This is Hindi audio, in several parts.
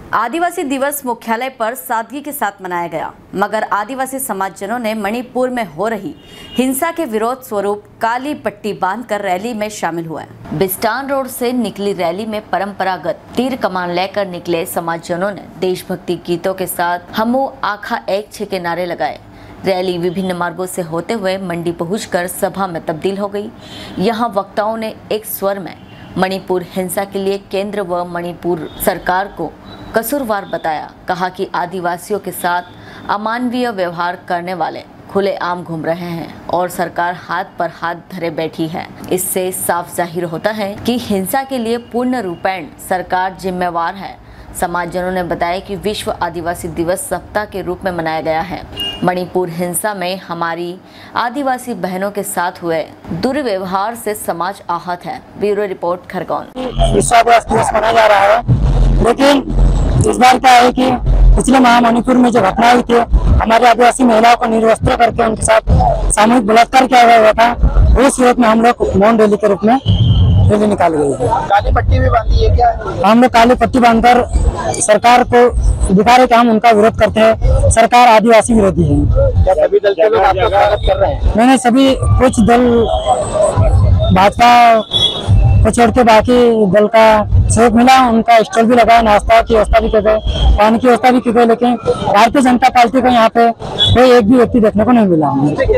आदिवासी दिवस मुख्यालय पर सादगी के साथ मनाया गया, मगर आदिवासी समाजजनों ने मणिपुर में हो रही हिंसा के विरोध स्वरूप काली पट्टी बांधकर रैली में शामिल हुए। बिस्टान रोड से निकली रैली में परंपरागत तीर कमान लेकर निकले समाजजनों ने देशभक्ति गीतों के साथ हमू आखा एक छे के नारे लगाए। रैली विभिन्न मार्गों से होते हुए मंडी पहुंचकर सभा में तब्दील हो गई। यहां वक्ताओं ने एक स्वर में मणिपुर हिंसा के लिए केंद्र व मणिपुर सरकार को कसूरवार बताया। कहा कि आदिवासियों के साथ अमानवीय व्यवहार करने वाले खुलेआम घूम रहे हैं और सरकार हाथ पर हाथ धरे बैठी है। इससे साफ जाहिर होता है कि हिंसा के लिए पूर्ण रूपेण सरकार जिम्मेवार है। समाजजनों ने बताया कि विश्व आदिवासी दिवस सप्ताह के रूप में मनाया गया है। मणिपुर हिंसा में हमारी आदिवासी बहनों के साथ हुए दुर्व्यवहार से समाज आहत है। Bureau report Khargone. विश्व आदिवासी दिवस मनाया जा रहा है, लेकिन इस बार क्या है कि पिछले माह मणिपुर में जो घटना हुई थी, हमारे आदिवासी महिलाओं को निर्वस्त्र करके उनके साथ सामूहिक बलात्कार किया गया था। उस विरोध में हम लोग मौन रैली के रूप में रैली निकाल गई है। काली पट्टी भी बांधी है क्या? हम लोग काली पट्टी बांधकर सरकार को दिखा रहे कि हम उनका विरोध करते हैं। सरकार आदिवासी विरोधी है। क्या सभी दल के लोग आपका स्वागत कर रहे हैं? मैंने सभी कुछ दल भाजपा को छोड़ के बाकी दल का सहयोग मिला। उनका स्टॉल भी लगा, नाश्ता की व्यवस्था भी की गई, पानी की व्यवस्था भी की गई, लेकिन भारतीय जनता पार्टी को यहाँ पे कोई एक भी व्यक्ति देखने को नहीं मिला।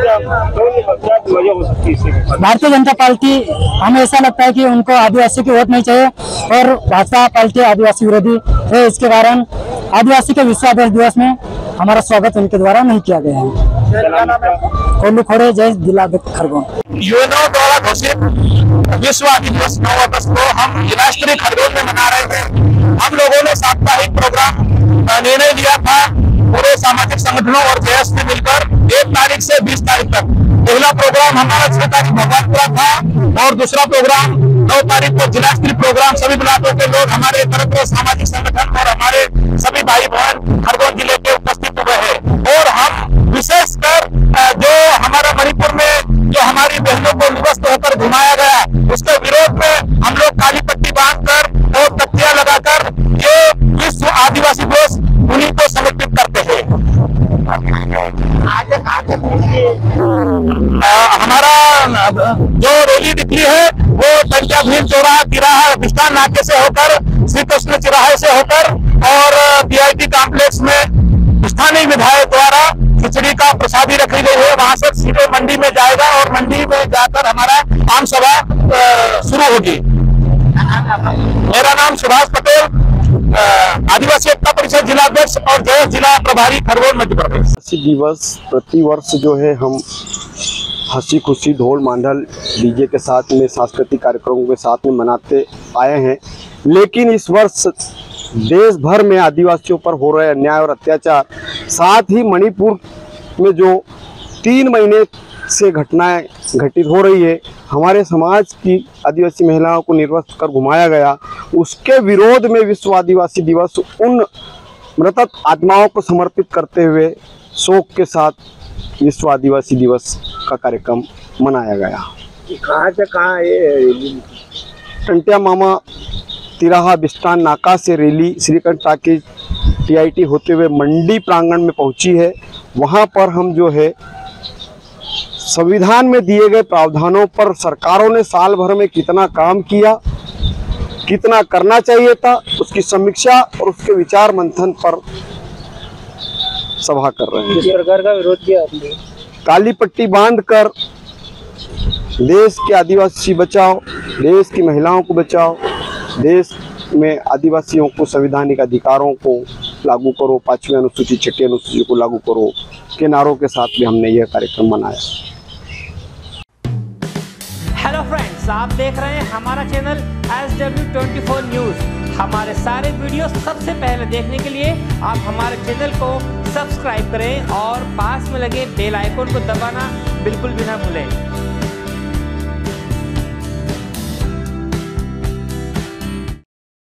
भारतीय जनता पार्टी, हमें ऐसा लगता है कि उनको आदिवासी की वोट नहीं चाहिए और भाजपा पार्टी आदिवासी विरोधी है। इसके कारण आदिवासी के विश्व आदिवासी दिवस में हमारा स्वागत उनके द्वारा नहीं किया गया है। कोल्लू खोड़े, जय जिला खरगोन। यूएनओ द्वारा घोषित विश्व आदिवासी दिवस 9 अगस्त को हम जिला स्तरीय खरगोन में मना रहे थे। हम लोगों ने साप्ताहिक प्रोग्राम निर्णय लिया था पूरे सामाजिक संगठनों और जेएस से मिलकर 1 तारीख से 20 तारीख तक। पहला प्रोग्राम हमारा 6 तारीख भगवानपुरा था और दूसरा प्रोग्राम 9 तारीख को जिला स्तरीय प्रोग्राम सभी ब्लॉकों के लोग, हमारे तरफ सामाजिक संगठन और हमारे सभी भाई बहन खरगोन जिले के उपस्थित हुए हैं। और हम विशेषकर जो हमारा मणिपुर में जो हमारी बहनों को विवस्त होकर घुमाया गया, उसके विरोध में हम लोग काली पट्टी बांधकर और तख्तियां लगाकर ये विश्व आदिवासी दिवस उन्हीं को समर्पित करते हैं। हमारा जो रैली निकली है वो टंकिया भीम चौराहा तिराहा बिस्टान नाके से होकर श्री कृष्ण चौराहे से होकर और पीआईटी कॉम्प्लेक्स में स्थानीय विधायक द्वारा खिचड़ी का प्रसादी रखी गई है। वहां से सीधे मंडी में जाएगा और मंडी में जाकर हमारा आम सभा शुरू होगी। मेरा नाम सुभाष पटेल, आदिवासी एकता परिषद जिला अध्यक्ष और जय जिला प्रभारी खरगोन मध्य प्रदेश। आदिवासी दिवस प्रतिवर्ष जो है हम हंसी खुशी ढोल मांडल डीजे के साथ में सांस्कृतिक कार्यक्रमों के साथ में मनाते आए हैं, लेकिन इस वर्ष देश भर में आदिवासियों पर हो रहे अन्याय और अत्याचार, साथ ही मणिपुर में जो 3 महीने से घटनाएं घटित हो रही है, हमारे समाज की आदिवासी महिलाओं को निर्वस्त्र कर घुमाया गया, उसके विरोध में विश्व आदिवासी दिवस उन मृतक आत्माओं को समर्पित करते हुए शोक के साथ विश्व आदिवासी दिवस का कार्यक्रम मनाया गया। कहाँ से कहाँ ये टंटिया मामा तिराहा बिस्टान नाका से रैली श्रीकंठ टाकीज टीआईटी होते हुए मंडी प्रांगण में पहुंची है। वहां पर हम जो है संविधान में दिए गए प्रावधानों पर सरकारों ने साल भर में कितना काम किया, कितना करना चाहिए था, उसकी समीक्षा और उसके विचार मंथन पर सभा कर रहे हैं। किस प्रकार का विरोध किया आपने? काली पट्टी बांधकर देश के आदिवासी बचाओ, देश की महिलाओं को बचाओ, देश में आदिवासियों को संवैधानिक अधिकारों को लागू करो, 5वीं अनुसूची 6ठी अनुसूची को लागू करो के नारों के साथ भी हमने यह कार्यक्रम मनाया। हेलो फ्रेंड्स, आप देख रहे हैं हमारा चैनल SW24 न्यूज़। हमारे सारे वीडियो सबसे पहले देखने के लिए आप हमारे चैनल को सब्सक्राइब करें और पास में लगे बेल आइकन को दबाना बिल्कुल भी ना भूलें।